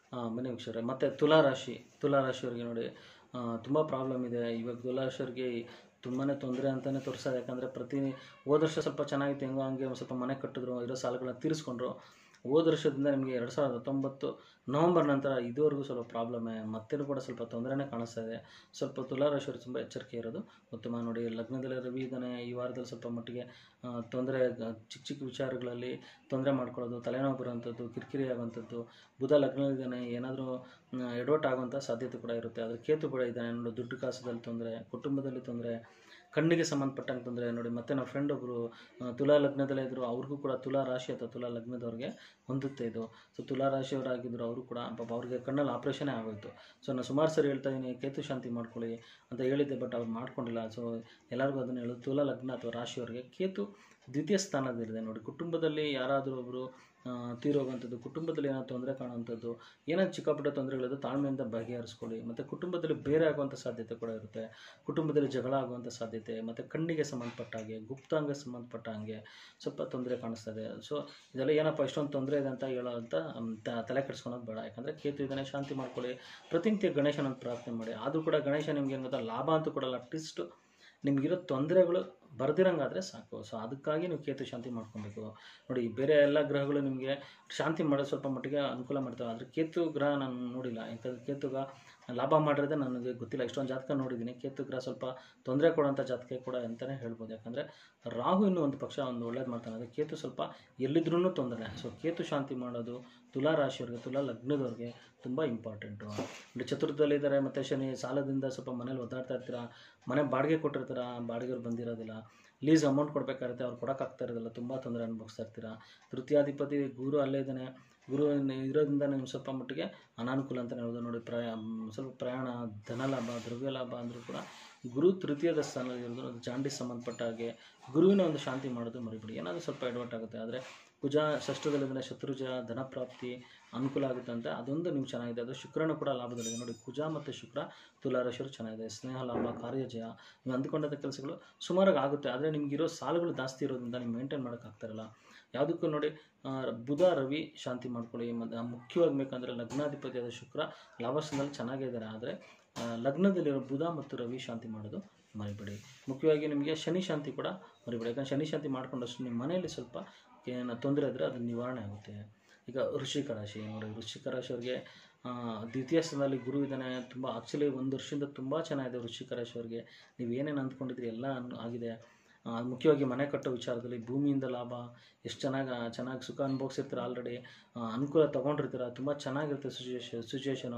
ಬನ್ನಿ ವೀಕ್ಷಕರೇ, ಮತ್ತು ತುಲಾರಾಶಿಯವರಿಗೆ ನೋಡಿ ತುಂಬ ಪ್ರಾಬ್ಲಮ್ ಇದೆ ಇವಾಗ. ತುಲಾರಾಶಿಯವರಿಗೆ ತುಂಬಾ ತೊಂದರೆ ಅಂತಲೇ ತೋರಿಸೋದು. ಯಾಕಂದರೆ ಹೋದ ವರ್ಷ ಸ್ವಲ್ಪ ಚೆನ್ನಾಗಿತ್ತು, ಹೆಂಗೋ ಹಂಗೆ ಒಂದು ಸ್ವಲ್ಪ ಮನೆ ಕಟ್ಟಿದ್ರು, ಇರೋ ಸಾಲಗಳನ್ನ ತೀರಿಸ್ಕೊಂಡ್ರು. ಹೋದ ವರ್ಷದಿಂದ ನಿಮಗೆ 2019 ನವಂಬರ್ ನಂತರ ಇದುವರೆಗೂ ಸ್ವಲ್ಪ ಪ್ರಾಬ್ಲಮ್ಮೇ, ಮತ್ತೂ ಕೂಡ ಸ್ವಲ್ಪ ತೊಂದರೆನೇ ಕಾಣಿಸ್ತಾ ಇದೆ. ಸ್ವಲ್ಪ ತುಲಾರಾಶಿಯವರು ತುಂಬ ಎಚ್ಚರಿಕೆ ಇರೋದು ಉತ್ತಮ. ನೋಡಿ, ಲಗ್ನದಲ್ಲಿ ರವಿ ಇದ್ದಾನೆ, ಈ ವಾರದಲ್ಲಿ ಸ್ವಲ್ಪ ಮಟ್ಟಿಗೆ ತೊಂದರೆ, ಚಿಕ್ಕ ಚಿಕ್ಕ ವಿಚಾರಗಳಲ್ಲಿ ತೊಂದರೆ ಮಾಡ್ಕೊಳ್ಳೋದು, ತಲೆನೋವು ಬರೋವಂಥದ್ದು, ಕಿರಿಕಿರಿ ಆಗೋವಂಥದ್ದು. ಬುಧ ಲಗ್ನದಲ್ಲಿದ್ದಾನೆ, ಏನಾದರೂ ಎಡವಟ್ಟು ಆಗುವಂಥ ಸಾಧ್ಯತೆ ಕೂಡ ಇರುತ್ತೆ. ಆದರೆ ಕೇತು ಕೂಡ ಇದ್ದಾನೆ ನೋಡಿ, ದುಡ್ಡು ಕಾಸದಲ್ಲಿ ತೊಂದರೆ, ಕುಟುಂಬದಲ್ಲಿ ತೊಂದರೆ, ಕಣ್ಣಿಗೆ ಸಂಬಂಧಪಟ್ಟಂಗೆ ತೊಂದರೆ. ನೋಡಿ, ಮತ್ತು ನಮ್ಮ ಫ್ರೆಂಡ್ ಒಬ್ಬರು ತುಲಾ ಲಗ್ನದಲ್ಲೇ ಇದ್ದರು, ಅವ್ರಿಗೂ ಕೂಡ ತುಲಾ ರಾಶಿ ಅಥವಾ ತುಲಾ ಲಗ್ನದವ್ರಿಗೆ ಹೊಂದುತ್ತೆ ಇದು. ಸೊ ತುಲಾ ರಾಶಿಯವರಾಗಿದ್ದರು, ಅವರು ಕೂಡ ಪಾಪ ಅವ್ರಿಗೆ ಕಣ್ಣಲ್ಲಿ ಆಪ್ರೇಷನ್ನೇ ಆಗೋಯಿತು. ಸೊ ನಾನು ಸುಮಾರು ಸರಿ ಹೇಳ್ತಾ ಇದ್ದೀನಿ, ಕೇತು ಶಾಂತಿ ಮಾಡ್ಕೊಳ್ಳಿ ಅಂತ ಹೇಳಿದ್ದೆ, ಬಟ್ ಅವ್ರು ಮಾಡ್ಕೊಂಡಿಲ್ಲ. ಸೊ ಎಲ್ಲರಿಗೂ ಅದನ್ನು ಹೇಳೋದು, ತುಲಾ ಲಗ್ನ ಅಥವಾ ರಾಶಿಯವರಿಗೆ ಕೇತು ದ್ವಿತೀಯ ಸ್ಥಾನದಲ್ಲಿದೆ ನೋಡಿ. ಕುಟುಂಬದಲ್ಲಿ ಯಾರಾದರೂ ಒಬ್ಬರು ತೀರೋಗುವಂಥದ್ದು, ಕುಟುಂಬದಲ್ಲಿ ಏನಾದ್ರು ತೊಂದರೆ ಕಾಣುವಂಥದ್ದು, ಏನಾದ್ರು ಚಿಕ್ಕಪುಟ್ಟ ತೊಂದರೆಗಳಿದ್ದು ತಾಳ್ಮೆಯಿಂದ ಬಗೆಹರಿಸ್ಕೊಳ್ಳಿ. ಮತ್ತು ಕುಟುಂಬದಲ್ಲಿ ಬೇರೆ ಆಗುವಂಥ ಸಾಧ್ಯತೆ ಕೂಡ ಇರುತ್ತೆ. ಕುಟುಂಬದಲ್ಲಿ ಜಗಳ ಆಗುವಂಥ ಸಾಧ್ಯತೆ, ಮತ್ತು ಕಣ್ಣಿಗೆ ಸಂಬಂಧಪಟ್ಟ ಹಾಗೆ, ಗುಪ್ತಾಂಗ ಸಂಬಂಧಪಟ್ಟ ಹಾಗೆ ಸ್ವಲ್ಪ ತೊಂದರೆ ಕಾಣಿಸ್ತದೆ. ಸೊ ಇದೆಲ್ಲ ಏನಪ್ಪ ಇಷ್ಟೊಂದು ತೊಂದರೆ ಇದೆ ಅಂತ ಹೇಳೋ ಅಂತ ತಲೆ ಕೆಡಿಸ್ಕೊಳೋದು ಬೇಡ. ಯಾಕಂದರೆ ಕೇತು ಇದನ್ನೇ ಶಾಂತಿ ಮಾಡ್ಕೊಳ್ಳಿ. ಪ್ರತಿನಿತ್ಯ ಗಣೇಶನ ಪ್ರಾರ್ಥನೆ ಮಾಡಿ. ಆದರೂ ಕೂಡ ಗಣೇಶ ನಿಮ್ಗೆ ಏನು ಗೊತ್ತಾ, ಲಾಭ ಅಂತೂ ಕೊಡಲ್ಲ, ಅಟ್ಲೀಸ್ಟ್ ನಿಮಗಿರೋ ತೊಂದರೆಗಳು ಬರ್ದಿರಂಗಾದರೆ ಸಾಕು. ಸೊ ಅದಕ್ಕಾಗಿ ನೀವು ಕೇತು ಶಾಂತಿ ಮಾಡ್ಕೊಬೇಕು ನೋಡಿ. ಬೇರೆ ಎಲ್ಲ ಗ್ರಹಗಳು ನಿಮಗೆ ಶಾಂತಿ ಮಾಡೋದು ಸ್ವಲ್ಪ ಮಟ್ಟಿಗೆ ಅನುಕೂಲ ಮಾಡ್ತವೆ, ಆದರೆ ಕೇತು ಗ್ರಹ ನಾನು ನೋಡಿಲ್ಲ. ಯಾಕಂದರೆ ಕೇತುಗ ಲಾಭ ಮಾಡಿರೋದೇ ನನಗೆ ಗೊತ್ತಿಲ್ಲ. ಇಷ್ಟೊಂದು ಜಾತಕ ನೋಡಿದ್ದೀನಿ, ಕೇತು ಗ್ರಹ ಸ್ವಲ್ಪ ತೊಂದರೆ ಕೊಡೋಂಥ ಜಾತಕ ಕೂಡ ಅಂತಲೇ ಹೇಳ್ಬೋದು. ಯಾಕಂದರೆ ರಾಹು ಇನ್ನೂ ಒಂದು ಪಕ್ಷ ಒಂದು ಒಳ್ಳೇದು ಮಾಡ್ತಾನೆ, ಆದರೆ ಕೇತು ಸ್ವಲ್ಪ ಎಲ್ಲಿದ್ರೂ ತೊಂದರೆ. ಸೊ ಕೇತು ಶಾಂತಿ ಮಾಡೋದು ತುಲಾ ರಾಶಿಯವ್ರಿಗೆ, ತುಲಾ ಲಗ್ನದವ್ರಿಗೆ ತುಂಬ ಇಂಪಾರ್ಟೆಂಟು. ನೋಡಿ, ಚತುರ್ಥದಲ್ಲಿದ್ದಾರೆ, ಮತ್ತು ಶನಿ ಸಾಲದಿಂದ ಸ್ವಲ್ಪ ಮನೇಲಿ ಒದ್ದಾಡ್ತಾ ಇರ್ತೀರ, ಮನೆ ಬಾಡಿಗೆ ಕೊಟ್ಟಿರ್ತೀರ, ಬಾಡಿಗೆವ್ರು ಬಂದಿರೋದಿಲ್ಲ, ಲೀಸ್ ಅಮೌಂಟ್ ಕೊಡಬೇಕಾಗುತ್ತೆ, ಅವ್ರು ಕೊಡೋಕ್ಕಾಗ್ತಾ ಇರೋದಿಲ್ಲ, ತುಂಬ ತೊಂದರೆ ಅನುಭವಿಸ್ತಾ ಇರ್ತೀರ. ತೃತೀಯಾಧಿಪತಿ ಗುರು ಅಲ್ಲೇ ಇದ್ದಾನೆ, ಗುರು ಇರೋದ್ರಿಂದ ನಿಮ್ಗೆ ಸ್ವಲ್ಪ ಮಟ್ಟಿಗೆ ಅನಾನುಕೂಲ ಅಂತಲೇ ಹೇಳೋದು ನೋಡಿ. ಸ್ವಲ್ಪ ಪ್ರಯಾಣ, ಧನ ಲಾಭ, ದ್ರವ್ಯ ಲಾಭ ಅಂದರೂ ಕೂಡ ಗುರು ತೃತೀಯದ ಸ್ಥಾನದಲ್ಲಿ ಇರೋದು, ಅದು ಜಾಂಡೀಸ್ ಸಂಬಂಧಪಟ್ಟ ಹಾಗೆ ಗುರುವಿನ ಒಂದು ಶಾಂತಿ ಮಾಡೋದು ಮರಿಬಿಡಿ. ಏನಾದರೂ ಸ್ವಲ್ಪ ಎಡವಟ್ಟಾಗುತ್ತೆ. ಆದರೆ ಕುಜ ಷಷ್ಠದಲ್ಲಿದ್ದರೆ ಶತ್ರುಜ, ಧನಪ್ರಾಪ್ತಿ ಅನುಕೂಲ ಆಗುತ್ತೆ ಅಂತ ಅದೊಂದು ನೀವು ಚೆನ್ನಾಗಿದೆ. ಅದು ಶುಕ್ರನೂ ಕೂಡ ಲಾಭದಲ್ಲಿದೆ ನೋಡಿ. ಕುಜ ಮತ್ತು ಶುಕ್ರ ತುಲಾರಾಶಿಯವರು ಚೆನ್ನಾಗಿದೆ. ಸ್ನೇಹ ಲಾಭ, ಕಾರ್ಯಜಯ, ನೀವು ಅಂದುಕೊಂಡಂಥ ಕೆಲಸಗಳು ಸುಮಾರಾಗಿ ಆಗುತ್ತೆ. ಆದರೆ ನಿಮಗಿರೋ ಸಾಲಗಳು ಜಾಸ್ತಿ ಇರೋದ್ರಿಂದ ನೀವು ಮೇಂಟೈನ್ ಮಾಡೋಕ್ಕಾಗ್ತಾರಲ್ಲ. ಯಾವುದಕ್ಕೂ ನೋಡಿ, ಬುಧ ರವಿ ಶಾಂತಿ ಮಾಡ್ಕೊಳ್ಳಿ. ಮತ್ತು ಮುಖ್ಯವಾಗಿ ಬೇಕಂದರೆ ಲಗ್ನಾಧಿಪತಿಯಾದ ಶುಕ್ರ ಲಾಭಸ್ಥಾನದಲ್ಲಿ ಚೆನ್ನಾಗಿದ್ದಾರೆ, ಆದರೆ ಲಗ್ನದಲ್ಲಿರೋ ಬುಧ ಮತ್ತು ರವಿ ಶಾಂತಿ ಮಾಡೋದು ಮರಿಬೇಡಿ. ಮುಖ್ಯವಾಗಿ ನಿಮಗೆ ಶನಿ ಶಾಂತಿ ಕೂಡ ಮರಿಬೇಡಿ. ಯಾಕಂದರೆ ಶನಿ ಶಾಂತಿ ಮಾಡ್ಕೊಂಡಷ್ಟು ನಿಮ್ಮ ಮನೆಯಲ್ಲಿ ಸ್ವಲ್ಪ ಏನು ತೊಂದರೆ ಇದ್ದರೆ ಅದು ನಿವಾರಣೆ ಆಗುತ್ತೆ. ಈಗ ವೃಶ್ಚಿಕ ರಾಶಿ ನೋಡಿ, ವೃಶ್ಚಿಕ ರಾಶಿಯವ್ರಿಗೆ ದ್ವಿತೀಯ ಸ್ಥಾನದಲ್ಲಿ ಗುರು ಇದ್ದಾನೆ. ತುಂಬ ಆ್ಯಕ್ಚುಲಿ ಒಂದು ವರ್ಷದಿಂದ ತುಂಬ ಚೆನ್ನಾಗಿದೆ ವೃಶ್ಚಿಕ ರಾಶಿಯವ್ರಿಗೆ. ನೀವು ಏನೇನು ಅಂದ್ಕೊಂಡಿದ್ರಿ ಎಲ್ಲ ಆಗಿದೆ. ಮುಖ್ಯವಾಗಿ ಮನೆ ಕಟ್ಟೋ ವಿಚಾರದಲ್ಲಿ ಭೂಮಿಯಿಂದ ಲಾಭ, ಎಷ್ಟು ಚೆನ್ನಾಗಿ ಸುಖ ಅನುಭವಿಸಿರ್ತೀರ, ಆಲ್ರೆಡಿ ಅನುಕೂಲ ತೊಗೊಂಡಿರ್ತೀರ, ತುಂಬ ಚೆನ್ನಾಗಿರುತ್ತೆ ಸಿಚುವೇಶನು.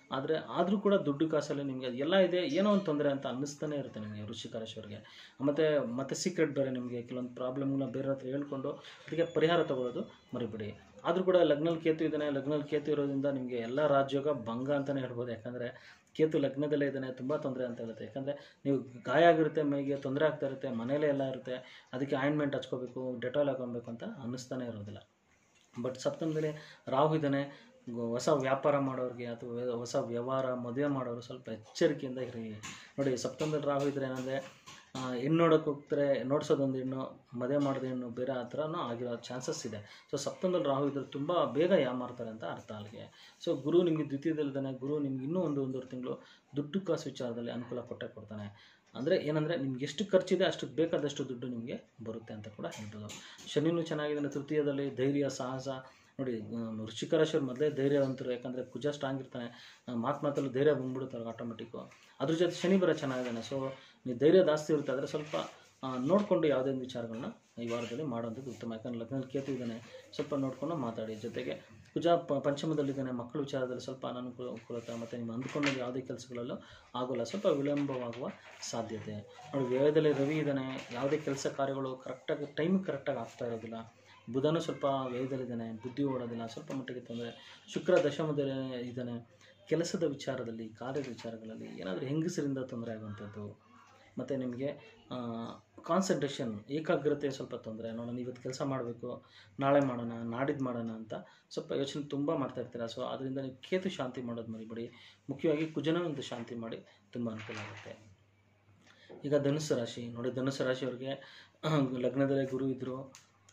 ಆದರೂ ಕೂಡ ದುಡ್ಡು ಕಾಸಲ್ಲಿ ನಿಮಗೆ ಎಲ್ಲ ಇದೆ, ಏನೋ ಒಂದು ತೊಂದರೆ ಅಂತ ಅನ್ನಿಸ್ತಾನೆ ಇರುತ್ತೆ ನಿಮಗೆ ವೃಶ್ಚಿಕ ರಾಶಿಯವರಿಗೆ. ಮತ್ತು ಸೀಕ್ರೆಟ್ ಬೇರೆ, ನಿಮಗೆ ಕೆಲವೊಂದು ಪ್ರಾಬ್ಲಮ್ನ ಬೇರೆ ಹತ್ರ ಹೇಳ್ಕೊಂಡು ಅದಕ್ಕೆ ಪರಿಹಾರ ತೊಗೊಳ್ಳೋದು ಮರಿಬೇಡಿ. ಆದರೂ ಕೂಡ ಲಗ್ನಲ್ಲಿ ಕೇತು ಇದ್ದಾನೆ, ಲಗ್ನಲ್ಲಿ ಕೇತು ಇರೋದ್ರಿಂದ ನಿಮಗೆ ಎಲ್ಲ ರಾಜಯೋಗ ಭಂಗ ಅಂತಲೇ ಹೇಳ್ಬೋದು. ಯಾಕಂದರೆ ಕೇತು ಲಗ್ನದಲ್ಲೇ ಇದ್ದಾನೆ, ತುಂಬ ತೊಂದರೆ ಅಂತ ಇರುತ್ತೆ. ಯಾಕಂದರೆ ನೀವು ಗಾಯ ಆಗಿರುತ್ತೆ, ಮೈಗೆ ತೊಂದರೆ ಆಗ್ತಾ ಇರುತ್ತೆ, ಮನೇಲೇ ಎಲ್ಲ ಇರುತ್ತೆ, ಅದಕ್ಕೆ ಆಯಿಂಟ್ಮೆಂಟ್ ಹಚ್ಕೋಬೇಕು, ಡೆಟಾಲ್ ಹಾಕೊಬೇಕು ಅಂತ ಅನ್ನಿಸ್ತಾನೆ ಇರೋದಿಲ್ಲ. ಬಟ್ ಸಪ್ತಮದಲ್ಲಿ ರಾಹು ಇದ್ದಾನೆ. ಹೊಸ ವ್ಯಾಪಾರ ಮಾಡೋರಿಗೆ ಅಥವಾ ಹೊಸ ವ್ಯವಹಾರ, ಮದುವೆ ಮಾಡೋರು ಸ್ವಲ್ಪ ಎಚ್ಚರಿಕೆಯಿಂದ ಇರಿ ನೋಡಿ. ಸಪ್ತಮದಲ್ಲಿ ರಾಹು ಇದ್ದರೆ ಏನಂದರೆ, ಹೆಣ್ಣು ನೋಡೋಕೆ ಹೋಗ್ತಾರೆ, ನೋಡ್ಸೋದೊಂದು ಹೆಣ್ಣು, ಮದುವೆ ಮಾಡೋದು ಹೆಣ್ಣು ಬೇರೆ, ಆ ಥರನೂ ಆಗಿರೋ ಚಾನ್ಸಸ್ ಇದೆ. ಸೊ ಸಪ್ತಮದಲ್ಲಿ ರಾಹು ಇದ್ದರೆ ತುಂಬ ಬೇಗ ಯಾಮಾರ್ತಾರೆ ಅಂತ ಅರ್ಥ ಅಲ್ಲಿಗೆ. ಸೊ ಗುರು ನಿಮಗೆ ದ್ವಿತೀಯದಲ್ಲಿದ್ದಾನೆ. ಗುರು ನಿಮ್ಗೆ ಇನ್ನೂ ಒಂದೂವರೆ ತಿಂಗಳು ದುಡ್ಡು ಕಾಸು ವಿಚಾರದಲ್ಲಿ ಅನುಕೂಲ ಕೊಡ್ತಾನೆ. ಅಂದರೆ ಏನಂದರೆ, ನಿಮ್ಗೆ ಎಷ್ಟು ಖರ್ಚಿದೆ ಅಷ್ಟು ಬೇಕಾದಷ್ಟು ದುಡ್ಡು ನಿಮಗೆ ಬರುತ್ತೆ ಅಂತ ಕೂಡ ಹೇಳ್ಬೋದು. ಶನಿನೂ ಚೆನ್ನಾಗಿದೆ ತೃತೀಯದಲ್ಲಿ. ಧೈರ್ಯ, ಸಾಹಸ ನೋಡಿ, ವೃಶ್ಚಿಕ ರಾಶಿಯವ್ರು ಮೊದಲೇ ಧೈರ್ಯವಂತರು. ಯಾಕಂದರೆ ಕುಜ ಸ್ಟ್ರಾಂಗ್ ಇರ್ತಾನೆ, ಮಾತಲ್ಲೂ ಧೈರ್ಯ ಬಂದ್ಬಿಡುತ್ತಾರೆ ಆಟೋಮೆಟಿಕ್ಕು. ಅದ್ರ ಜೊತೆ ಶನಿ ಬರೋ ಚೆನ್ನಾಗಿದ್ದಾನೆ. ಸೊ ನೀವು ಧೈರ್ಯ ಜಾಸ್ತಿ ಇರುತ್ತೆ, ಆದರೆ ಸ್ವಲ್ಪ ನೋಡಿಕೊಂಡು ಯಾವುದೇ ಒಂದು ವಿಚಾರಗಳನ್ನ ಈ ವಾರದಲ್ಲಿ ಮಾಡೋಂಥದ್ದು ಉತ್ತಮ. ಯಾಕಂದರೆ ಲಗ್ನಲ್ಲಿ ಕೇತು ಇದ್ದಾನೆ, ಸ್ವಲ್ಪ ನೋಡಿಕೊಂಡು ಮಾತಾಡಿ. ಜೊತೆಗೆ ಕುಜ ಪಂಚಮದಲ್ಲಿದ್ದಾನೆ, ಮಕ್ಕಳ ವಿಚಾರದಲ್ಲಿ ಸ್ವಲ್ಪ ಅನಾನುಕೂಲತೆ, ಮತ್ತು ನೀವು ಅಂದ್ಕೊಂಡು ಯಾವುದೇ ಕೆಲಸಗಳಲ್ಲೂ ಆಗೋಲ್ಲ, ಸ್ವಲ್ಪ ವಿಳಂಬವಾಗುವ ಸಾಧ್ಯತೆ ನೋಡಿ. ವ್ಯಯದಲ್ಲಿ ರವಿ ಇದ್ದಾನೆ, ಯಾವುದೇ ಕೆಲಸ ಕಾರ್ಯಗಳು ಕರೆಕ್ಟಾಗಿ ಆಗ್ತಾ ಇರೋದಿಲ್ಲ. ಬುಧನೂ ಸ್ವಲ್ಪ ವ್ಯಯದಲ್ಲಿದ್ದಾನೆ, ಬುದ್ಧಿ ಓಡೋದಿಲ್ಲ, ಸ್ವಲ್ಪ ಮಟ್ಟಿಗೆ ತೊಂದರೆ. ಶುಕ್ರ ದಶಮದಲ್ಲಿ ಇದ್ದಾನೆ. ಕೆಲಸದ ವಿಚಾರದಲ್ಲಿ, ಕಾರ್ಯದ ವಿಚಾರಗಳಲ್ಲಿ ಏನಾದರೂ ಹೆಂಗಸರಿಂದ ತೊಂದರೆ ಆಗುವಂಥದ್ದು, ಮತ್ತು ನಿಮಗೆ ಕಾನ್ಸಂಟ್ರೇಷನ್, ಏಕಾಗ್ರತೆ ಸ್ವಲ್ಪ ತೊಂದರೆ. ನೋಡೋಣ, ಇವತ್ತು ಕೆಲಸ ಮಾಡಬೇಕು, ನಾಳೆ ಮಾಡೋಣ, ನಾಡಿದ್ದು ಮಾಡೋಣ ಅಂತ ಸ್ವಲ್ಪ ಯೋಚನೆ ತುಂಬ ಮಾಡ್ತಾಯಿರ್ತೀರ. ಸೊ ಅದರಿಂದ ನೀವು ಕೇತು ಶಾಂತಿ ಮಾಡೋದು ಮರಿಬೇಡಿ. ಮುಖ್ಯವಾಗಿ ಕುಜನ ಒಂದು ಶಾಂತಿ ಮಾಡಿ, ತುಂಬ ಅನುಕೂಲ ಆಗುತ್ತೆ. ಈಗ ಧನುಸ್ಸು ರಾಶಿ ನೋಡಿ, ಧನುಸ್ಸು ರಾಶಿಯವ್ರಿಗೆ ಲಗ್ನದಲ್ಲೇ ಗುರು ಇದ್ದರು,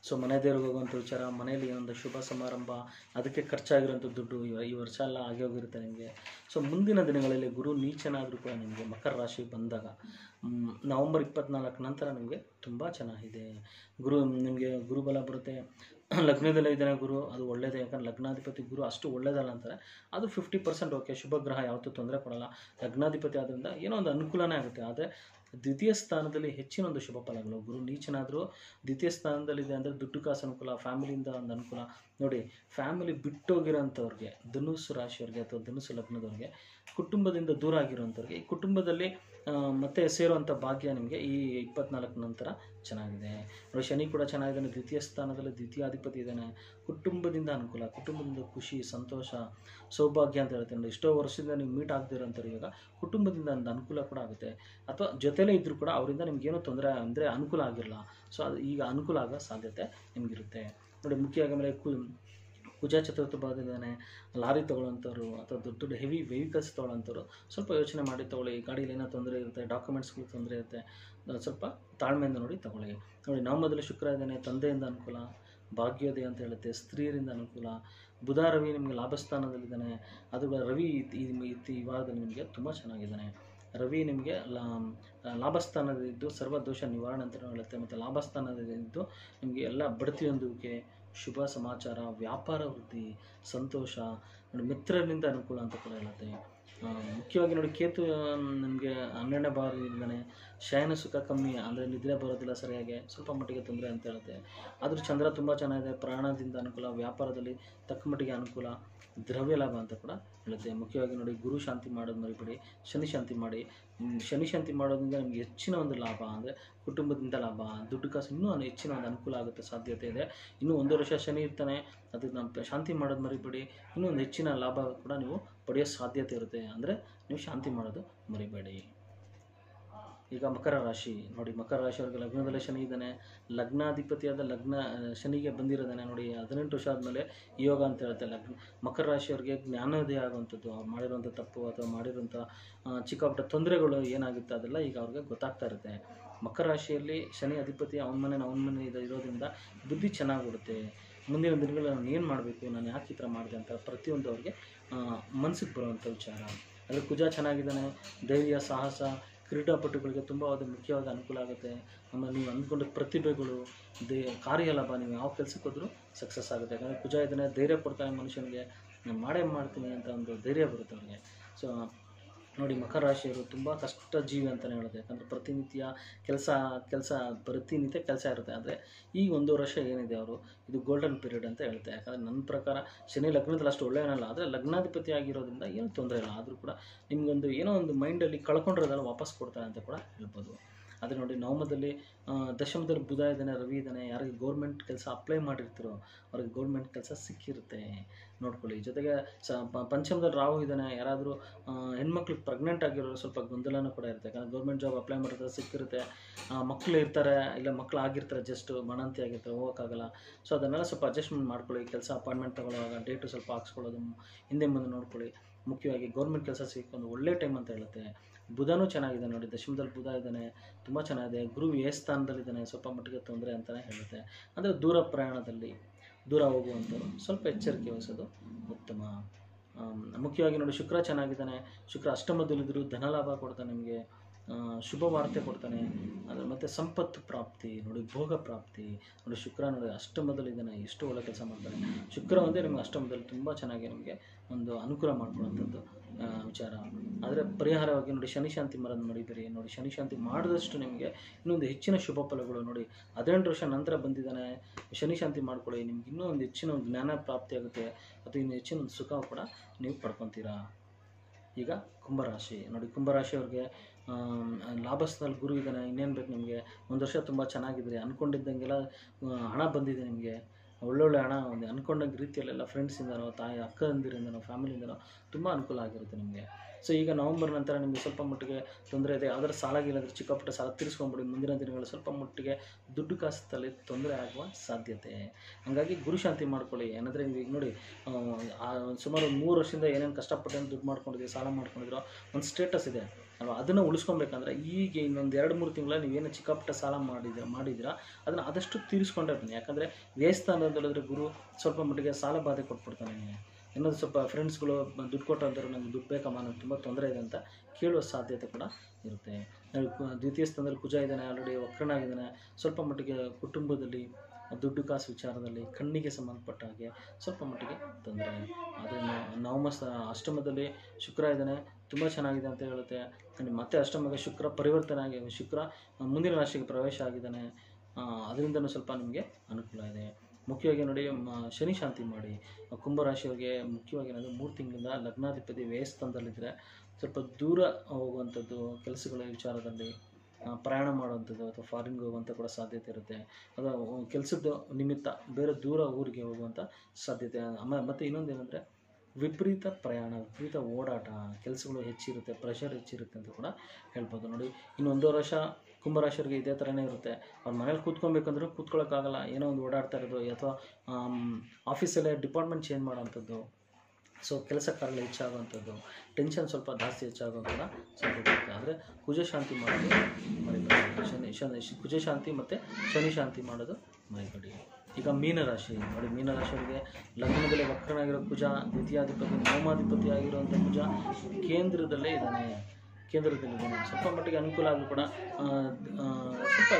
ಸೊ ಮನೆ ದೇವ್ರಿಗೆ ಹೋಗುವಂಥ ವಿಚಾರ, ಮನೆಯಲ್ಲಿ ಏನೊಂದು ಶುಭ ಸಮಾರಂಭ, ಅದಕ್ಕೆ ಖರ್ಚಾಗಿರೋಂಥ ದುಡ್ಡು ಈ ವರ್ಷ ಎಲ್ಲ ಆಗಿ ಹೋಗಿರುತ್ತೆ ನಿಮಗೆ. ಸೊ ಮುಂದಿನ ದಿನಗಳಲ್ಲಿ ಗುರು ನೀಚನಾದರೂ ಕೂಡ ನಿಮಗೆ ಮಕರ ರಾಶಿ ಬಂದಾಗ ನವಂಬರ್ 24 ನಂತರ ನಿಮಗೆ ತುಂಬ ಚೆನ್ನಾಗಿದೆ. ನಿಮಗೆ ಗುರುಬಲ ಬರುತ್ತೆ. ಲಗ್ನದಲ್ಲೇ ಇದ್ದಾನೆ ಗುರು, ಅದು ಒಳ್ಳೆಯದೇ. ಯಾಕಂದ್ರೆ ಲಗ್ನಾಧಿಪತಿ ಗುರು ಅಷ್ಟು ಒಳ್ಳೆಯದಲ್ಲ ಅಂತಾರೆ. ಅದು 50% ಓಕೆ, ಶುಭ ಗ್ರಹ ಯಾವತ್ತೂ ತೊಂದರೆ ಕೊಡಲ್ಲ. ಲಗ್ನಾಧಿಪತಿ ಆದ್ದರಿಂದ ಏನೋ ಒಂದು ಅನುಕೂಲನೇ ಆಗುತ್ತೆ. ಆದರೆ ದ್ವಿತೀಯ ಸ್ಥಾನದಲ್ಲಿ ಹೆಚ್ಚಿನ ಒಂದು ಶುಭ ಫಲಗಳು. ಗುರು ನೀಚನಾದರೂ ದ್ವಿತೀಯ ಸ್ಥಾನದಲ್ಲಿದೆ ಅಂದರೆ ದುಡ್ಡು ಕಾಸು ಅನುಕೂಲ, ಫ್ಯಾಮಿಲಿಯಿಂದ ಒಂದು ಅನುಕೂಲ. ನೋಡಿ, ಫ್ಯಾಮಿಲಿ ಬಿಟ್ಟೋಗಿರೋಂಥವ್ರಿಗೆ, ಧನುಸ್ಸು ರಾಶಿಯವ್ರಿಗೆ ಅಥವಾ ಧನುಸ್ಸು ಲಗ್ನದವ್ರಿಗೆ, ಕುಟುಂಬದಿಂದ ದೂರ ಆಗಿರೋಂಥವ್ರಿಗೆ ಈ ಕುಟುಂಬದಲ್ಲಿ ಮತ್ತೆ ಸೇರುವಂಥ ಭಾಗ್ಯ ನಿಮಗೆ ಈ 24 ನಂತರ ಚೆನ್ನಾಗಿದೆ. ನೋಡಿ, ಶನಿ ಕೂಡ ಚೆನ್ನಾಗಿದ್ದಾನೆ, ದ್ವಿತೀಯ ಸ್ಥಾನದಲ್ಲಿ ದ್ವಿತೀಯಾಧಿಪತಿ ಇದ್ದಾನೆ. ಕುಟುಂಬದಿಂದ ಅನುಕೂಲ, ಕುಟುಂಬದಿಂದ ಖುಷಿ, ಸಂತೋಷ, ಸೌಭಾಗ್ಯ ಅಂತ ಹೇಳ್ತೇನೆ. ಎಷ್ಟೋ ವರ್ಷದಿಂದ ನೀವು ಮೀಟ್ ಆಗದಿರೋಂಥವ್ರು ಇವಾಗ ಕುಟುಂಬದಿಂದ ಒಂದು ಅನುಕೂಲ ಕೂಡ ಆಗುತ್ತೆ. ಅಥವಾ ಜೊತೆಲೇ ಇದ್ದರೂ ಕೂಡ ಅವರಿಂದ ನಿಮಗೇನೋ ತೊಂದರೆ ಅಂದರೆ ಅನುಕೂಲ ಆಗಿರಲ್ಲ. ಸೊ ಅದು ಈಗ ಅನುಕೂಲ ಆಗೋ ಸಾಧ್ಯತೆ ನಿಮಗಿರುತ್ತೆ. ನೋಡಿ, ಮುಖ್ಯವಾಗಿ ಆಮೇಲೆ ಕುಜ ಚತುರ್ಥ ಭಾಗದಲ್ಲಿದ್ದಾನೆ. ಲಾರಿ ತೊಗೊಳ್ಳೋಂಥವ್ರು ಅಥವಾ ದೊಡ್ಡ ದೊಡ್ಡ ಹೆವಿ ವೆಹಿಕಲ್ಸ್ ತೊಗೊಳ್ಳೋಂಥವ್ರು ಸ್ವಲ್ಪ ಯೋಚನೆ ಮಾಡಿ ತೊಗೊಳ್ಳಿ. ಗಾಡೀಲಿ ಏನೋ ತೊಂದರೆ ಇರುತ್ತೆ, ಡಾಕ್ಯುಮೆಂಟ್ಸ್ಗಳು ತೊಂದರೆ ಇರುತ್ತೆ, ಸ್ವಲ್ಪ ತಾಳ್ಮೆಯಿಂದ ನೋಡಿ ತೊಗೊಳ್ಳಿ. ನೋಡಿ, ನವಮದಲ್ಲಿ ಶುಕ್ರ ಇದ್ದಾನೆ, ತಂದೆಯಿಂದ ಅನುಕೂಲ, ಭಾಗ್ಯೋದಯ ಅಂತ ಹೇಳುತ್ತೆ, ಸ್ತ್ರೀಯರಿಂದ ಅನುಕೂಲ. ಬುಧ ರವಿ ನಿಮಗೆ ಲಾಭಸ್ಥಾನದಲ್ಲಿದ್ದಾನೆ. ಅದು ರವಿ ಈ ವಾರದಲ್ಲಿ ನಿಮಗೆ ತುಂಬ ಚೆನ್ನಾಗಿದ್ದಾನೆ. ರವಿ ನಿಮಗೆ ಲಾಭಸ್ಥಾನದಲ್ಲಿದ್ದು ಸರ್ವದೋಷ ನಿವಾರಣೆ ಅಂತ ಹೇಳುತ್ತೆ. ಮತ್ತು ಲಾಭಸ್ಥಾನದಲ್ಲಿದ್ದು ನಿಮಗೆ ಎಲ್ಲ ಬಡ್ತಿ ಹೊಂದುವಿಕೆ, ಶುಭ ಸಮಾಚಾರ, ವ್ಯಾಪಾರ ವೃದ್ಧಿ, ಸಂತೋಷ, ನೋಡಿ ಮಿತ್ರರಿಂದ ಅನುಕೂಲ ಅಂತ ಕೂಡ ಹೇಳುತ್ತೆ. ಮುಖ್ಯವಾಗಿ ನೋಡಿ, ಕೇತು ನಿಮಗೆ 12ನೇ ಭಾವದಿಂದಲೇ ಶಯನ ಸುಖ ಕಮ್ಮಿ, ಅಂದರೆ ನಿದ್ರೆ ಬರೋದಿಲ್ಲ ಸರಿಯಾಗಿ, ಸ್ವಲ್ಪ ಮಟ್ಟಿಗೆ ತೊಂದರೆ ಅಂತ ಹೇಳುತ್ತೆ. ಆದರೂ ಚಂದ್ರ ತುಂಬ ಚೆನ್ನಾಗಿದೆ, ಪ್ರಾಣದಿಂದ ಅನುಕೂಲ, ವ್ಯಾಪಾರದಲ್ಲಿ ತಕ್ಕ ಮಟ್ಟಿಗೆ ಅನುಕೂಲ, ದ್ರವ್ಯ ಲಾಭ ಅಂತ ಕೂಡ ಹೇಳುತ್ತೆ. ಮುಖ್ಯವಾಗಿ ನೋಡಿ, ಗುರು ಶಾಂತಿ ಮಾಡೋದು ಮರಿಬೇಡಿ, ಶನಿ ಶಾಂತಿ ಮಾಡಿ. ಶನಿ ಶಾಂತಿ ಮಾಡೋದ್ರಿಂದ ನಿಮಗೆ ಹೆಚ್ಚಿನ ಒಂದು ಲಾಭ, ಅಂದರೆ ಕುಟುಂಬದಿಂದ ಲಾಭ, ದುಡ್ಡು ಕಾಸು ಇನ್ನೂ ಹೆಚ್ಚಿನ ಒಂದು ಅನುಕೂಲ ಆಗುತ್ತೆ ಸಾಧ್ಯತೆ ಇದೆ. ಇನ್ನೂ 1 ವರ್ಷ ಶನಿ ಇರ್ತಾನೆ, ಅದಕ್ಕೆ ನಾವು ಶಾಂತಿ ಮಾಡೋದು ಮರಿಬೇಡಿ. ಇನ್ನೂ ಒಂದು ಹೆಚ್ಚಿನ ಲಾಭ ಕೂಡ ನೀವು ಪಡೆಯೋ ಸಾಧ್ಯತೆ ಇರುತ್ತೆ. ಅಂದರೆ ನೀವು ಶಾಂತಿ ಮಾಡೋದು ಮರಿಬೇಡಿ. ಈಗ ಮಕರ ರಾಶಿ ನೋಡಿ, ಮಕರ ರಾಶಿಯವ್ರಿಗೆ ಲಗ್ನದಲ್ಲೇ ಶನಿ ಇದ್ದಾನೆ. ಲಗ್ನಾಧಿಪತಿಯಾದ ಶನಿಗೆ ಬಂದಿರೋದಾನೆ. ನೋಡಿ, 18 ವರ್ಷ ಆದಮೇಲೆ ಯೋಗ ಅಂತ ಹೇಳುತ್ತೆ. ಮಕರ ರಾಶಿಯವ್ರಿಗೆ ಜ್ಞಾನೋದಯ ಆಗುವಂಥದ್ದು, ಅವ್ರು ಮಾಡಿರೋಂಥ ತಪ್ಪು ಅಥವಾ ಮಾಡಿರೋಂಥ ಚಿಕ್ಕ ಪುಟ್ಟ ತೊಂದರೆಗಳು ಏನಾಗುತ್ತೆ ಅದೆಲ್ಲ ಈಗ ಅವ್ರಿಗೆ ಗೊತ್ತಾಗ್ತಾ ಇರುತ್ತೆ. ಮಕರ ರಾಶಿಯಲ್ಲಿ ಶನಿ ಅಧಿಪತಿ ಅವನ ಮನೆ ಇರೋದ್ರಿಂದ ಬುದ್ಧಿ ಚೆನ್ನಾಗಿಬಿಡುತ್ತೆ. ಮುಂದಿನ ದಿನಗಳಲ್ಲಿ ನಾನು ಏನು ಮಾಡಬೇಕು, ನಾನು ಯಾಕೆ ಈ ಥರ ಮಾಡಿದೆ ಅಂತ ಪ್ರತಿಯೊಂದು ಅವ್ರಿಗೆ ಮನಸ್ಸಿಗೆ ಬರುವಂಥ ವಿಚಾರ. ಆದರೆ ಕುಜ ಚೆನ್ನಾಗಿದ್ದಾನೆ, ಧೈರ್ಯ, ಸಾಹಸ, ಕ್ರೀಡಾಪಟುಗಳಿಗೆ ತುಂಬ ಮುಖ್ಯವಾದ ಅನುಕೂಲ ಆಗುತ್ತೆ. ಆಮೇಲೆ ನೀವು ಅಂದ್ಕೊಂಡ ಪ್ರತಿಭೆಗಳು, ಕಾರ್ಯಲಾಭ, ನೀವು ಯಾವ ಕೆಲಸಕ್ಕೆ ಹೋದರೂ ಸಕ್ಸಸ್ ಆಗುತ್ತೆ. ಯಾಕಂದರೆ ಕುಜ ಇದ್ದಾನೆ, ಧೈರ್ಯ ಕೊಡ್ತಾನೆ ಮನುಷ್ಯನಿಗೆ, ನಾನು ಮಾಡೇ ಮಾಡ್ತೀನಿ ಅಂತ ಒಂದು ಧೈರ್ಯ ಬರುತ್ತೆ ಅವ್ರಿಗೆ. ಸೊ ನೋಡಿ, ಮಕರ ರಾಶಿಯವರು ತುಂಬ ಕಷ್ಟ ಜೀವಿ ಅಂತಲೇ ಹೇಳೋದು. ಯಾಕಂದರೆ ಪ್ರತಿನಿತ್ಯ ಪ್ರತಿನಿತ್ಯ ಕೆಲಸ ಇರುತ್ತೆ. ಆದರೆ ಈ 1 ವರ್ಷ ಏನಿದೆ ಅವರು ಇದು ಗೋಲ್ಡನ್ ಪೀರಿಯಡ್ ಅಂತ ಹೇಳುತ್ತೆ. ಯಾಕಂದರೆ ನನ್ನ ಪ್ರಕಾರ ಶನಿ ಲಗ್ನದಲ್ಲಿ ಅಷ್ಟು ಒಳ್ಳೆಯವನಲ್ಲ, ಆದರೆ ಲಗ್ನಾಧಿಪತಿ ಆಗಿರೋದ್ರಿಂದ ಏನೂ ತೊಂದರೆ ಇಲ್ಲ. ಆದರೂ ಕೂಡ ನಿಮಗೊಂದು ಏನೋ ಒಂದು ಮೈಂಡಲ್ಲಿ ಕಳ್ಕೊಂಡಿರೋದೆಲ್ಲ ವಾಪಸ್ ಕೊಡ್ತಾರೆ ಅಂತ ಕೂಡ ಹೇಳ್ಬೋದು. ಆದರೆ ನೋಡಿ, ನವಮದಲ್ಲಿ ದಶಮದಲ್ಲಿ ಬುಧ ಇದ್ದಾನೆ, ರವಿ ಇದ್ದಾನೆ. ಯಾರಿಗೆ ಗೌರ್ಮೆಂಟ್ ಕೆಲಸ ಅಪ್ಲೈ ಮಾಡಿರ್ತೀರೋ ಅವ್ರಿಗೆ ಗೌರ್ಮೆಂಟ್ ಕೆಲಸ ಸಿಕ್ಕಿರುತ್ತೆ, ನೋಡ್ಕೊಳ್ಳಿ. ಜೊತೆಗೆ ಪಂಚಮದಲ್ಲಿ ರಾಹು ಇದ್ದಾನೆ. ಯಾರಾದರೂ ಹೆಣ್ಮಕ್ಳಿಗೆ ಪ್ರೆಗ್ನೆಂಟ್ ಆಗಿರೋರು ಸ್ವಲ್ಪ ಗೊಂದಲನೂ ಕೂಡ ಇರುತ್ತೆ. ಯಾಕಂದರೆ ಗೌರ್ಮೆಂಟ್ ಜಾಬ್ ಅಪ್ಲೈ ಮಾಡಿರ್ತಾರೆ, ಸಿಕ್ಕಿರುತ್ತೆ. ಮಕ್ಕಳು ಇರ್ತಾರೆ, ಇಲ್ಲ ಮಕ್ಕಳು ಆಗಿರ್ತಾರೆ, ಜಸ್ಟ್ ಮಣಂತಿ ಆಗಿರ್ತಾರೆ, ಹೋಗೋಕ್ಕಾಗಲ್ಲ. ಸೊ ಅದನ್ನೆಲ್ಲ ಸ್ವಲ್ಪ ಅಡ್ಜಸ್ಟ್ಮೆಂಟ್ ಮಾಡ್ಕೊಳ್ಳಿ. ಕೆಲಸ ಅಪಾಯಿಂಟ್ಮೆಂಟ್ ತೊಗೊಳ್ಳುವಾಗ ಡೇಟು ಸ್ವಲ್ಪ ಹಾಕ್ಸ್ಕೊಳ್ಳೋದು, ಹಿಂದೆ ಮುಂದೆ ನೋಡ್ಕೊಳ್ಳಿ. ಮುಖ್ಯವಾಗಿ ಗೌರ್ಮೆಂಟ್ ಕೆಲಸ ಸಿಕ್ಕೊಂಡು ಒಳ್ಳೆ ಟೈಮ್ ಅಂತ ಹೇಳುತ್ತೆ. ಬುಧನೂ ಚೆನ್ನಾಗಿದೆ ನೋಡಿ, ದಶಮದಲ್ಲಿ ಬುಧ ಇದ್ದಾನೆ, ತುಂಬ ಚೆನ್ನಾಗಿದೆ. ಗುರು ಸ್ಥಾನದಲ್ಲಿದ್ದಾನೆ, ಸ್ವಲ್ಪ ಮಟ್ಟಿಗೆ ತೊಂದರೆ ಅಂತಲೇ ಹೇಳುತ್ತೆ. ಅಂದರೆ ದೂರ ಪ್ರಯಾಣದಲ್ಲಿ ದೂರ ಹೋಗುವಂಥವ್ರು ಸ್ವಲ್ಪ ಎಚ್ಚರಿಕೆ ವಹಿಸೋದು ಉತ್ತಮ. ಮುಖ್ಯವಾಗಿ ನೋಡಿ, ಶುಕ್ರ ಚೆನ್ನಾಗಿದ್ದಾನೆ. ಶುಕ್ರ ಅಷ್ಟಮದಲ್ಲಿದ್ದರೂ ಧನಲಾಭ ಕೊಡ್ತಾನೆ ನಿಮಗೆ, ಶುಭ ವಾರ್ತೆ ಕೊಡ್ತಾನೆ. ಅದರ ಮತ್ತು ಸಂಪತ್ತು ಪ್ರಾಪ್ತಿ ನೋಡಿ, ಭೋಗ ಪ್ರಾಪ್ತಿ ನೋಡಿ. ಶುಕ್ರ ನೋಡಿ ಅಷ್ಟಮದಲ್ಲಿದ್ದಾನೆ, ಎಷ್ಟು ಒಳ್ಳೆ ಕೆಲಸ ಮಾಡ್ತಾನೆ. ಶುಕ್ರ ಒಂದೇ ನಿಮಗೆ ಅಷ್ಟಮದಲ್ಲಿ ತುಂಬ ಚೆನ್ನಾಗಿ ನಿಮಗೆ ಒಂದು ಅನುಕೂಲ ಮಾಡ್ಕೊಳ್ಳೋಂಥದ್ದು ವಿಚಾರ. ಆದರೆ ಪರಿಹಾರವಾಗಿ ನೋಡಿ, ಶನಿ ಶಾಂತಿ ಮಾಡೋದು ಮರಿಬೇಡಿ. ನೋಡಿ, ಶನಿ ಶಾಂತಿ ಮಾಡಿದಷ್ಟು ನಿಮಗೆ ಇನ್ನೊಂದು ಹೆಚ್ಚಿನ ಶುಭ ಫಲಗಳು. ನೋಡಿ, 18 ವರ್ಷ ನಂತರ ಬಂದಿದ್ದಾನೆ, ಶನಿ ಶಾಂತಿ ಮಾಡ್ಕೊಳ್ಳಿ. ನಿಮ್ಗೆ ಇನ್ನೂ ಒಂದು ಹೆಚ್ಚಿನ ಒಂದು ಜ್ಞಾನ ಪ್ರಾಪ್ತಿ ಆಗುತ್ತೆ, ಅಥವಾ ಇನ್ನು ಹೆಚ್ಚಿನ ಒಂದು ಸುಖ ಕೂಡ ನೀವು ಪಡ್ಕೊತೀರಾ. ಈಗ ಕುಂಭರಾಶಿ ನೋಡಿ, ಕುಂಭರಾಶಿಯವ್ರಿಗೆ ಲಾಭಸ್ಥಾನದಲ್ಲಿ ಗುರು ಇದ್ದಾನೆ. ಇನ್ನೇನು ಬೇಕು ನಿಮಗೆ? 1 ವರ್ಷ ತುಂಬ ಚೆನ್ನಾಗಿದ್ರಿ, ಅಂದ್ಕೊಂಡಿದ್ದಂಗೆಲ್ಲ ಹಣ ಬಂದಿದೆ ನಿಮಗೆ, ಒಳ್ಳೊಳ್ಳೆ ಹಣ ಅಂದ್ಕೊಂಡಂಗೆ ರೀತಿಯಲ್ಲೆಲ್ಲ ಫ್ರೆಂಡ್ಸಿಂದನೋ, ತಾಯಿ ಅಕ್ಕಂದಿರಿಂದನೋ, ಫ್ಯಾಮಿಲಿಯಿಂದನೋ ತುಂಬ ಅನುಕೂಲ ಆಗಿರುತ್ತೆ ನಿಮಗೆ. ಸೊ ಈಗ ನವಂಬರ್ ನಂತರ ನಿಮಗೆ ಸ್ವಲ್ಪ ಮಟ್ಟಿಗೆ ತೊಂದರೆ ಇದೆ, ಯಾವುದಾದ್ರು ಸಾಲ ಗೀಲಾದ್ರೆ ಚಿಕ್ಕ ಪುಟ್ಟ ಸಾಲ ತೀರಿಸ್ಕೊಂಬಿಡಿ. ಮುಂದಿನ ದಿನಗಳು ಸ್ವಲ್ಪ ಮಟ್ಟಿಗೆ ದುಡ್ಡು ಕಾಸಲ್ಲಿ ತೊಂದರೆ ಆಗುವ ಸಾಧ್ಯತೆ. ಹಾಗಾಗಿ ಗುರುಶಾಂತಿ ಮಾಡ್ಕೊಳ್ಳಿ. ಏನಂದರೆ ಈಗ ನೋಡಿ, ಸುಮಾರು 3 ವರ್ಷದಿಂದ ಏನೇನು ಕಷ್ಟಪಟ್ಟು ದುಡ್ಡು ಮಾಡ್ಕೊಂಡಿದ್ದೀವಿ, ಸಾಲ ಮಾಡ್ಕೊಂಡಿದ್ರು, ಒಂದು ಸ್ಟೇಟಸ್ ಇದೆ ಅಲ್ವಾ, ಅದನ್ನು ಉಳಿಸ್ಕೊಬೇಕಂದ್ರೆ ಈಗ ಇನ್ನೊಂದು 2-3 ತಿಂಗಳ ನೀವೇನು ಚಿಕ್ಕ ಪುಟ್ಟ ಸಾಲ ಮಾಡಿದ್ದೀರಾ ಅದನ್ನು ಆದಷ್ಟು ತೀರಿಸ್ಕೊಂಡೇ ಬನ್ನಿ. ಯಾಕಂದರೆ ವ್ಯಯಸ್ಥಾನದಲ್ಲಿದ್ರೆ ಗುರು ಸ್ವಲ್ಪ ಮಟ್ಟಿಗೆ ಸಾಲ ಬಾಧೆ ಕೊಟ್ಬಿಡ್ತಾನೆ. ಇನ್ನೊಂದು ಸ್ವಲ್ಪ ಫ್ರೆಂಡ್ಸ್ಗಳು ದುಡ್ಡು ಕೊಟ್ಟಂತಾರೆ, ನಂಗೆ ದುಡ್ಡು ಬೇಕಮ್ಮ, ನನಗೆ ತುಂಬ ತೊಂದರೆ ಇದೆ ಅಂತ ಕೇಳುವ ಸಾಧ್ಯತೆ ಕೂಡ ಇರುತ್ತೆ. ದ್ವಿತೀಯ ಸ್ಥಾನದಲ್ಲಿ ಕುಜ ಇದ್ದಾನೆ, ಆಲ್ರೆಡಿ ವಕ್ರನಾಗಿದ್ದಾನೆ. ಸ್ವಲ್ಪ ಮಟ್ಟಿಗೆ ಕುಟುಂಬದಲ್ಲಿ ದುಡ್ಡು ಕಾಸು ವಿಚಾರದಲ್ಲಿ ಕಣ್ಣಿಗೆ ಸಂಬಂಧಪಟ್ಟ ಹಾಗೆ ಸ್ವಲ್ಪ ಮಟ್ಟಿಗೆ ತೊಂದರೆ. ಆದರೆ ಅಷ್ಟಮದಲ್ಲಿ ಶುಕ್ರ ಇದ್ದಾನೆ, ತುಂಬ ಚೆನ್ನಾಗಿದೆ ಅಂತ ಹೇಳುತ್ತೆ. ಮತ್ತೆ ಅಷ್ಟಮಗೆ ಶುಕ್ರ ಪರಿವರ್ತನೆ ಆಗಿ ಶುಕ್ರ ಮುಂದಿನ ರಾಶಿಗೆ ಪ್ರವೇಶ ಆಗಿದ್ದಾನೆ. ಅದರಿಂದನೂ ಸ್ವಲ್ಪ ನಿಮಗೆ ಅನುಕೂಲ ಇದೆ. ಮುಖ್ಯವಾಗಿ ನೋಡಿ, ಶನಿ ಶಾಂತಿ ಮಾಡಿ. ಕುಂಭರಾಶಿಯವರಿಗೆ ಮುಖ್ಯವಾಗಿ ಏನಾದರೂ 3 ತಿಂಗಳಿಂದ ಲಗ್ನಾಧಿಪತಿ ವ್ಯಯಸ್ಥಾನದಲ್ಲಿದ್ದರೆ ಸ್ವಲ್ಪ ದೂರ ಹೋಗುವಂಥದ್ದು, ಕೆಲಸಗಳ ವಿಚಾರದಲ್ಲಿ ಪ್ರಯಾಣ ಮಾಡುವಂಥದ್ದು ಅಥವಾ ಫಾರಿನ್ಗೆ ಹೋಗುವಂಥ ಕೂಡ ಸಾಧ್ಯತೆ ಇರುತ್ತೆ. ಅದು ಕೆಲಸದ ನಿಮಿತ್ತ ಬೇರೆ ದೂರ ಊರಿಗೆ ಹೋಗುವಂಥ ಸಾಧ್ಯತೆ. ಮತ್ತು ಇನ್ನೊಂದು ಏನಂದರೆ ವಿಪರೀತ ಪ್ರಯಾಣ, ವಿಪರೀತ ಓಡಾಟ, ಕೆಲಸಗಳು ಹೆಚ್ಚಿರುತ್ತೆ, ಪ್ರೆಷರ್ ಹೆಚ್ಚಿರುತ್ತೆ ಅಂತ ಕೂಡ ಹೇಳ್ಬೋದು. ನೋಡಿ, ಇನ್ನು 1.5 ವರ್ಷ ಕುಂಭರಾಶಿಯವರಿಗೆ ಇದೇ ಥರನೇ ಇರುತ್ತೆ. ಅವ್ರು ಮನೇಲಿ ಕೂತ್ಕೊಬೇಕಂದ್ರೂ ಕೂತ್ಕೊಳ್ಳೋಕ್ಕಾಗಲ್ಲ, ಏನೋ ಒಂದು ಓಡಾಡ್ತಾ ಇರೋದು, ಅಥವಾ ಆಫೀಸಲ್ಲೇ ಡಿಪಾರ್ಟ್ಮೆಂಟ್ ಚೇಂಜ್ ಮಾಡೋವಂಥದ್ದು. ಸೊ ಕೆಲಸ ಕಾರ್ಯ ಹೆಚ್ಚಾಗುವಂಥದ್ದು, ಟೆನ್ಷನ್ ಸ್ವಲ್ಪ ಜಾಸ್ತಿ ಹೆಚ್ಚಾಗೋ ಕೂಡ ಸಾಧ್ಯತೆ ಇರುತ್ತೆ. ಆದರೆ ಕುಜ ಶಾಂತಿ ಮಾಡೋದು ಮರಿಬೇಡಿ. ಕುಜ ಶಾಂತಿ ಮತ್ತು ಶನಿ ಶಾಂತಿ ಮಾಡೋದು ಮರಿಬೇಡಿ. ಈಗ ಮೀನರಾಶಿ ನೋಡಿ, ಮೀನರಾಶಿಯವರಿಗೆ ಲಗ್ನದಲ್ಲಿ ವಕ್ರನಾಗಿರೋ ಕುಜ, ದ್ವಿತೀಯಾಧಿಪತಿ ನವಮಾಧಿಪತಿ ಆಗಿರುವಂಥ ಕುಜ ಕೇಂದ್ರದಲ್ಲಿದ್ದಾನೆ. ಸ್ವಲ್ಪ ಮಟ್ಟಿಗೆ ಅನುಕೂಲ ಆದರೂ ಕೂಡ ಸ್ವಲ್ಪ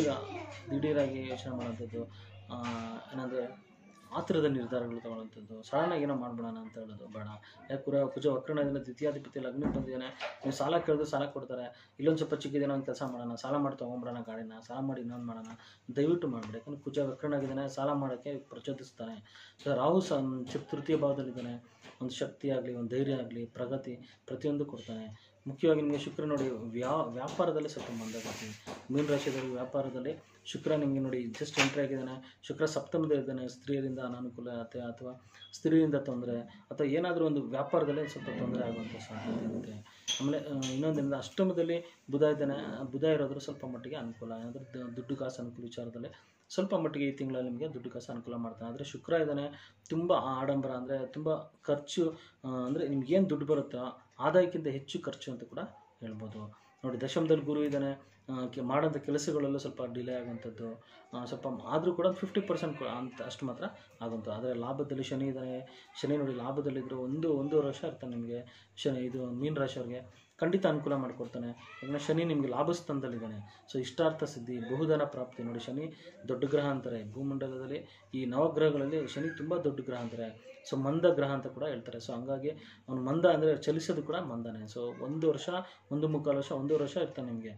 ದಿಢೀರಾಗಿ ಯೋಚನೆ ಮಾಡೋಂಥದ್ದು, ಏನಂದರೆ ಆತುರದ ನಿರ್ಧಾರಗಳು ತೊಗೊಳ್ಳೋಂಥದ್ದು, ಸಡನ್ನಾಗಿ ಏನೋ ಮಾಡ್ಬಿಡೋಣ ಅಂತ ಹೇಳೋದು ಬೇಡ. ಯಾಕೆ ಕುಜ ವಕ್ರನಾಗಿದ್ದರೆ ದ್ವಿತೀಯಾಧಿಪತಿ ಲಗ್ನಕ್ಕೆ ಬಂದಿದ್ದಾನೆ. ನೀವು ಸಾಲ ಕೇಳಿದ್ರೆ ಸಾಲ ಕೊಡ್ತಾರೆ. ಇಲ್ಲೊಂದು ಸ್ವಲ್ಪ ಚಿಕ್ಕಿದೇನೋ ಒಂದು ಕೆಲಸ ಮಾಡೋಣ, ಸಾಲ ಮಾಡಿ ತೊಗೊಂಬಿಡೋಣ ಗಾಡಿನ, ಸಾಲ ಮಾಡಿ ಇನ್ನೊಂದು ಮಾಡೋಣ, ದಯವಿಟ್ಟು ಮಾಡಿಬಿಡಿ. ಯಾಕಂದರೆ ಕುಜ ವಕ್ರನಾಗಿದ್ದಾನೆ, ಸಾಲ ಮಾಡೋಕ್ಕೆ ಪ್ರಚೋದಿಸ್ತಾನೆ. ಸೊ ರಾಹು ತೃತೀಯ ಭಾವದಲ್ಲಿದ್ದಾನೆ. ಒಂದು ಶಕ್ತಿ ಆಗಲಿ, ಒಂದು ಧೈರ್ಯ ಆಗಲಿ, ಪ್ರಗತಿ ಪ್ರತಿಯೊಂದು ಕೊಡ್ತಾನೆ. ಮುಖ್ಯವಾಗಿ ನಿಮಗೆ ಶುಕ್ರ ನೋಡಿ, ವ್ಯಾಪಾರದಲ್ಲಿ ಸ್ವಲ್ಪ ಮಂದಗತಿ. ಮೀನರಾಶಿಯಲ್ಲಿ ವ್ಯಾಪಾರದಲ್ಲಿ ಶುಕ್ರ ನಿಮಗೆ ನೋಡಿ ಜಸ್ಟ್ ಎಂಟ್ರಿ ಆಗಿದ್ದಾನೆ. ಶುಕ್ರ ಸಪ್ತಮದಲ್ಲಿದ್ದಾನೆ. ಸ್ತ್ರೀಯರಿಂದ ಅನಾನುಕೂಲತೆ ಅಥವಾ ಸ್ತ್ರೀಯರಿಂದ ತೊಂದರೆ, ಅಥವಾ ಏನಾದರೂ ಒಂದು ವ್ಯಾಪಾರದಲ್ಲಿ ಸ್ವಲ್ಪ ತೊಂದರೆ ಆಗುವಂಥ ಸಾಧ್ಯತೆ ಇರುತ್ತೆ. ಆಮೇಲೆ ಇನ್ನೊಂದರಿಂದ ಅಷ್ಟಮದಲ್ಲಿ ಬುಧ ಇದ್ದಾನೆ. ಬುಧ ಇರೋದ್ರೂ ಸ್ವಲ್ಪ ಮಟ್ಟಿಗೆ ಅನುಕೂಲ, ಏನಾದರೂ ದುಡ್ಡು ಕಾಸು ಅನುಕೂಲ ವಿಚಾರದಲ್ಲಿ ಸ್ವಲ್ಪ ಮಟ್ಟಿಗೆ ಈ ತಿಂಗಳಲ್ಲಿ ನಿಮಗೆ ದುಡ್ಡು ಕಾಸು ಅನುಕೂಲ ಮಾಡ್ತಾನೆ. ಆದರೆ ಶುಕ್ರ ಇದ್ದಾನೆ, ತುಂಬ ಆಡಂಬರ, ಅಂದರೆ ತುಂಬ ಖರ್ಚು, ಅಂದರೆ ನಿಮ್ಗೇನು ದುಡ್ಡು ಬರುತ್ತೋ ಆದಾಯಕ್ಕಿಂತ ಹೆಚ್ಚು ಖರ್ಚು ಅಂತ ಕೂಡ ಹೇಳ್ಬೋದು. ನೋಡಿ, ದಶಮದಲ್ಲಿ ಗುರು ಇದ್ದಾನೆ. ಮಾಡೋಂಥ ಕೆಲಸಗಳಲ್ಲೂ ಸ್ವಲ್ಪ ಡಿಲೇ ಆಗುವಂಥದ್ದು, ಸ್ವಲ್ಪ ಆದರೂ ಕೂಡ 50% ಅಂತ ಅಷ್ಟು ಮಾತ್ರ ಆಗುವಂಥದ್ದು. ಆದರೆ ಲಾಭದಲ್ಲಿ ಶನಿ ಇದ್ದಾನೆ. ಶನಿ ನೋಡಿ ಲಾಭದಲ್ಲಿದ್ದರೂ 1.5 ವರ್ಷ ಇರ್ತಾನೆ ನಿಮಗೆ. ಇದು ಮೀನರಾಶಿಯವ್ರಿಗೆ ಖಂಡಿತ ಅನುಕೂಲ ಮಾಡಿಕೊಡ್ತಾನೆ. ಯಾಕಂದರೆ ಶನಿ ನಿಮಗೆ ಲಾಭಸ್ಥಾನದಲ್ಲಿದ್ದಾನೆ. ಸೊ ಇಷ್ಟಾರ್ಥ ಸಿದ್ಧಿ, ಬಹುಧನ ಪ್ರಾಪ್ತಿ. ನೋಡಿ, ಶನಿ ದೊಡ್ಡ ಗ್ರಹ ಅಂತಾರೆ ಭೂಮಂಡಲದಲ್ಲಿ. ಈ ನವಗ್ರಹಗಳಲ್ಲಿ ಶನಿ ತುಂಬ ದೊಡ್ಡ ಗ್ರಹ ಅಂತಾರೆ. ಸೊ ಮಂದ ಗ್ರಹ ಅಂತ ಕೂಡ ಹೇಳ್ತಾರೆ. ಸೊ ಹಂಗಾಗಿ ಅವನು ಮಂದ ಅಂದರೆ ಚಲಿಸೋದು ಕೂಡ ಮಂದನೇ. ಸೊ 1 ವರ್ಷ, 1.25 ವರ್ಷ, 1.5 ವರ್ಷ ಇರ್ತಾನೆ ನಿಮಗೆ.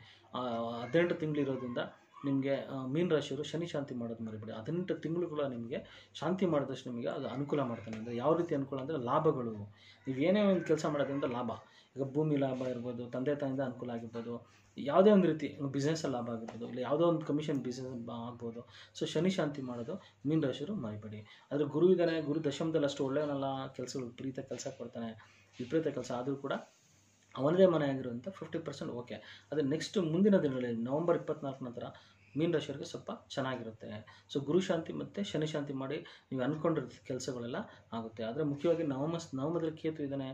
18 ತಿಂಗಳಿರೋದ್ರಿಂದ ನಿಮಗೆ ಮೀನರಾಶಿಯವರು ಶನಿ ಶಾಂತಿ ಮಾಡೋದು ಮರಿಬೇಡಿ. 18 ತಿಂಗಳು ಕೂಡ ನಿಮಗೆ ಶಾಂತಿ ಮಾಡಿದಷ್ಟು ನಿಮಗೆ ಅದು ಅನುಕೂಲ ಮಾಡ್ತಾನೆ. ಅಂದರೆ ಯಾವ ರೀತಿ ಅನುಕೂಲ ಅಂದರೆ ಲಾಭಗಳು. ನೀವು ಏನೇ ಒಂದು ಕೆಲಸ ಮಾಡೋದ್ರಿಂದ ಲಾಭ. ಈಗ ಭೂಮಿ ಲಾಭ ಇರ್ಬೋದು, ತಂದೆ ತಾಯಿಯಿಂದ ಅನುಕೂಲ ಆಗಿರ್ಬೋದು, ಯಾವುದೇ ಒಂದು ರೀತಿ ಬಿಸ್ನೆಸ್ಸಲ್ಲಿ ಲಾಭ ಆಗಿರ್ಬೋದು, ಇಲ್ಲ ಯಾವುದೋ ಒಂದು ಕಮಿಷನ್ ಬಿಸ್ನೆಸ್ ಆಗ್ಬೋದು. ಸೊ ಶನಿ ಶಾಂತಿ ಮಾಡೋದು ಮೀನರಾಶಿಯವರು ಮರಿಬೇಡಿ. ಆದರೆ ಗುರು ಇದ್ದಾನೆ. ಗುರು ದಶಮದಲ್ಲಿ ಅಷ್ಟು ಒಳ್ಳೆಯವನಲ್ಲ, ಕೆಲಸಗಳು ವಿಪರೀತ ಕೆಲಸ ಕೊಡ್ತಾನೆ. ವಿಪರೀತ ಕೆಲಸ ಆದರೂ ಕೂಡ ಅವನದೇ ಮನೆ ಆಗಿರುವಂಥ 50% ಓಕೆ. ಅದೇ ನೆಕ್ಸ್ಟ್ ಮುಂದಿನ ದಿನಗಳಲ್ಲಿ ನವಂಬರ್ 24 ನಂತರ ಮೀನರಾಶಿಯವರಿಗೆ ಸ್ವಲ್ಪ ಚೆನ್ನಾಗಿರುತ್ತೆ. ಸೊ ಗುರು ಶಾಂತಿ ಮತ್ತು ಶನಿ ಶಾಂತಿ ಮಾಡಿ ನೀವು ಅಂದ್ಕೊಂಡಿರೋ ಕೆಲಸಗಳೆಲ್ಲ ಆಗುತ್ತೆ. ಆದರೆ ಮುಖ್ಯವಾಗಿ ನವಮದಲ್ಲಿ ಕೇತು ಇದ್ದಾನೆ.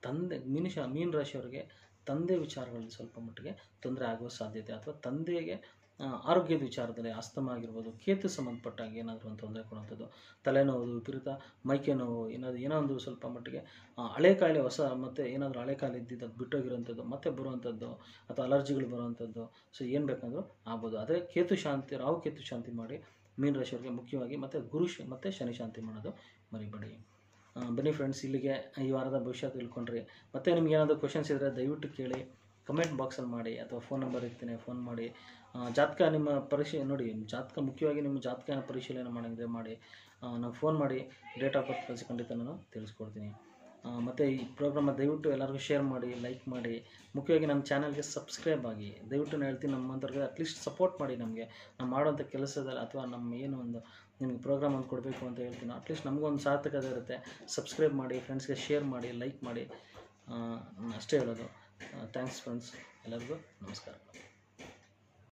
ಮೀನರಾಶಿಯವರಿಗೆ ತಂದೆ ವಿಚಾರಗಳಲ್ಲಿ ಸ್ವಲ್ಪ ಮಟ್ಟಿಗೆ ತೊಂದರೆ ಆಗುವ ಸಾಧ್ಯತೆ, ಅಥವಾ ತಂದೆಗೆ ಆರೋಗ್ಯದ ವಿಚಾರದಲ್ಲಿ ಅಸ್ತಮ ಆಗಿರ್ಬೋದು, ಕೇತು ಸಂಬಂಧಪಟ್ಟಾಗ ಏನಾದರೂ ಒಂದು ತೊಂದರೆ ಕೊಡುವಂಥದ್ದು, ತಲೆನೋವು, ವಿಪರೀತ ಮೈಕೆ ನೋವು, ಏನೋ ಒಂದು ಸ್ವಲ್ಪ ಮಟ್ಟಿಗೆ ಹಳೆ ಕಾಯಿಲೆ ಮತ್ತು ಏನಾದರೂ ಹಳೆ ಕಾಯಿಲೆ ಇದ್ದಿದ್ದು ಅದು ಬಿಟ್ಟೋಗಿರೋವಂಥದ್ದು ಮತ್ತೆ ಬರುವಂಥದ್ದು, ಅಥವಾ ಅಲರ್ಜಿಗಳು ಬರುವಂಥದ್ದು. ಸೊ ಏನು ಬೇಕಂದ್ರೂ ಆಗ್ಬೋದು. ಆದರೆ ರಾಹು ಕೇತು ಶಾಂತಿ ಮಾಡಿ ಮೀನರಾಶಿಯವರಿಗೆ ಮುಖ್ಯವಾಗಿ, ಮತ್ತು ಗುರು ಮತ್ತು ಶನಿ ಶಾಂತಿ ಮಾಡೋದು ಮರಿಬೇಡಿ. ಬನ್ನಿ ಫ್ರೆಂಡ್ಸ್, ಇಲ್ಲಿಗೆ ಈ ವಾರದ ಭವಿಷ್ಯ ತಿಳ್ಕೊಂಡ್ರಿ. ಮತ್ತು ನಿಮ್ಗೆ ಏನಾದರೂ ಕ್ವಶನ್ಸ್ ಇದ್ದರೆ ದಯವಿಟ್ಟು ಕೇಳಿ, ಕಮೆಂಟ್ ಬಾಕ್ಸಲ್ಲಿ ಮಾಡಿ, ಅಥವಾ ಫೋನ್ ನಂಬರ್ ಇರ್ತೀನಿ, ಫೋನ್ ಮಾಡಿ. ಜಾತಕ ನಿಮ್ಮ ನೋಡಿ, ಜಾತಕ ಮುಖ್ಯವಾಗಿ ನಿಮ್ಮ ಜಾತಕನ ಪರಿಶೀಲನೆ ಮಾಡಿದ್ರೆ ಮಾಡಿ, ನಾವು ಫೋನ್ ಮಾಡಿ ಡೇಟ್ ಆಫ್ ಬರ್ತ್ ಕಳಿಸಿ ಖಂಡಿತ ನಾನು ತಿಳಿಸ್ಕೊಡ್ತೀನಿ. ಮತ್ತು ಈ ಪ್ರೋಗ್ರಾಮ ದಯವಿಟ್ಟು ಎಲ್ಲರಿಗೂ ಶೇರ್ ಮಾಡಿ, ಲೈಕ್ ಮಾಡಿ. ಮುಖ್ಯವಾಗಿ ನಮ್ಮ ಚಾನಲ್ಗೆ ಸಬ್ಸ್ಕ್ರೈಬ್ ಆಗಿ. ದಯವಿಟ್ಟು ನಾನು ಹೇಳ್ತೀನಿ, ನಮ್ಮಂಥವ್ರಿಗೆ ಅಟ್ಲೀಸ್ಟ್ ಸಪೋರ್ಟ್ ಮಾಡಿ. ನಮಗೆ ನಾವು ಮಾಡೋಂಥ ಕೆಲಸದಲ್ಲಿ, ಅಥವಾ ನಮ್ಮ ಏನು ಒಂದು ನಿಮಗೆ ಪ್ರೋಗ್ರಾಮ್ ಒಂದು ಕೊಡಬೇಕು ಅಂತ ಹೇಳ್ತೀನಿ, ಅಟ್ಲೀಸ್ಟ್ ನಮಗೊಂದು ಸಾರ್ಥಕತೆ ಇರುತ್ತೆ. ಸಬ್ಸ್ಕ್ರೈಬ್ ಮಾಡಿ, ಫ್ರೆಂಡ್ಸ್ಗೆ ಶೇರ್ ಮಾಡಿ, ಲೈಕ್ ಮಾಡಿ. ಅಷ್ಟೇ ಹೇಳೋದು. ಥ್ಯಾಂಕ್ಸ್ ಫ್ರೆಂಡ್ಸ್, ಎಲ್ಲರಿಗೂ ನಮಸ್ಕಾರ.